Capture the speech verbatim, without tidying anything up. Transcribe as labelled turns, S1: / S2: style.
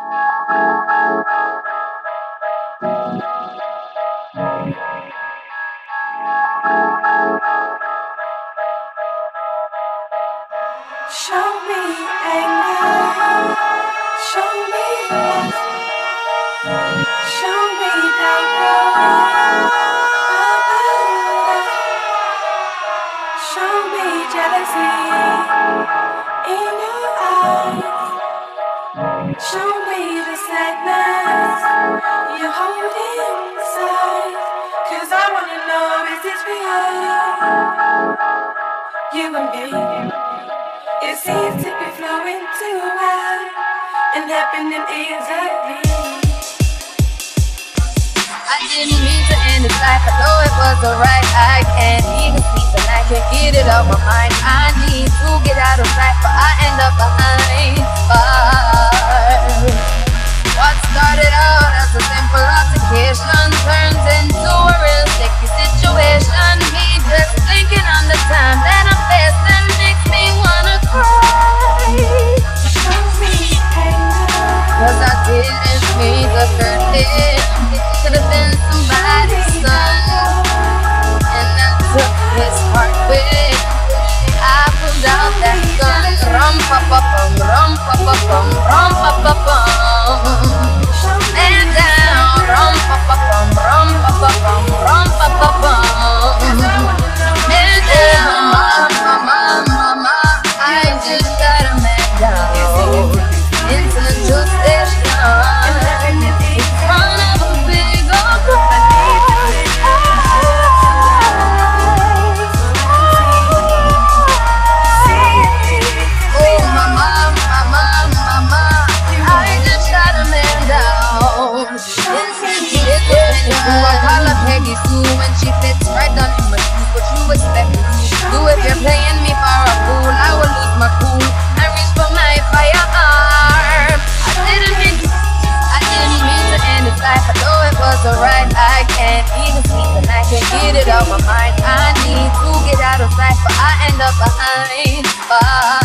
S1: Show me anger, show me love, show me doubt, show me jealousy in your eyes, show me the sadness you hold inside, 'cause I wanna know, is this real? You and me. It seems to be flowing too well and happening easily.
S2: I didn't mean to end this life, I know it was alright. I can't even sleep and I can't get it out my mind. I need to get out of sight, but I end up behind bars. What started out as a simple altercation turns into a real sticky situation. Me just thinking on the time that I'm facing makes me wanna cry.
S1: Show me anger,
S2: 'Cause I didn't mean to hurt him. Could've been somebody's son, and I took his heart away. I pulled out that gun. Rum pa pa bum, rum pa pa bum, rum pa pa bum. Man down, rum pa pa bum, rum pa pa bum, rum pa pa bum. Man down, mama, mama, mama. I just got a man down into the juice station in front of a big old crowd. Oh, mama, mama, mama, I just shot a man down. I call her Peggy Sue when she fits right on in my shoes. What you expect me to do if you're playing me for a fool? I will lose my cool and reach for my firearm. I didn't mean to, I didn't mean to end this life. I know it was alright. I can't even sleep and I can't get it out my mind. I need to get out of sight, but I end up behind bars.